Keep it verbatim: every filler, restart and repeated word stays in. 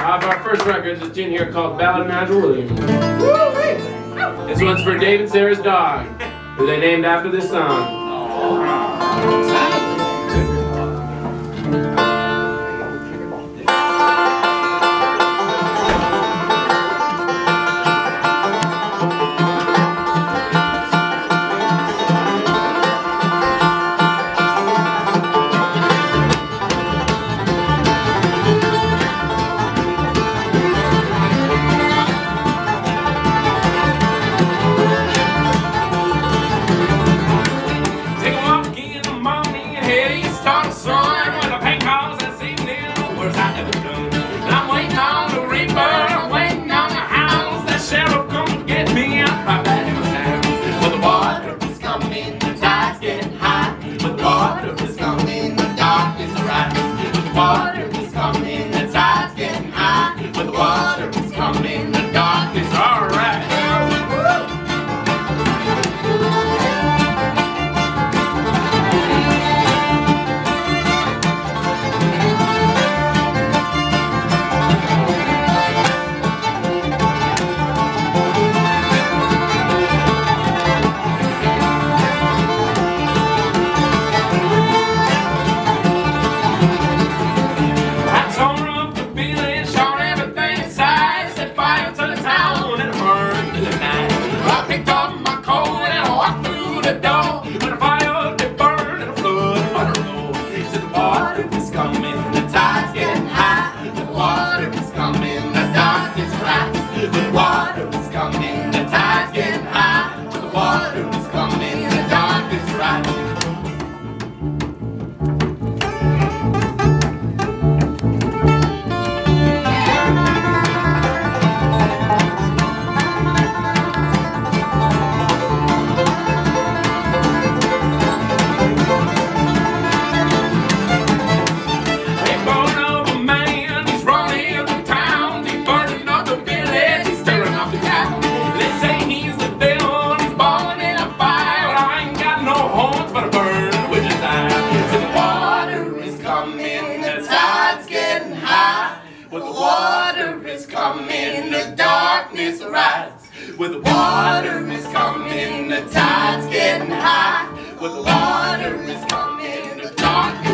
Off our first record, there's a tune here called Ballad of Nigel Williams. This one's for Dave and Sarah's dog, who they named after this song. With the water is coming, the tide's getting high. With the water is coming, the dark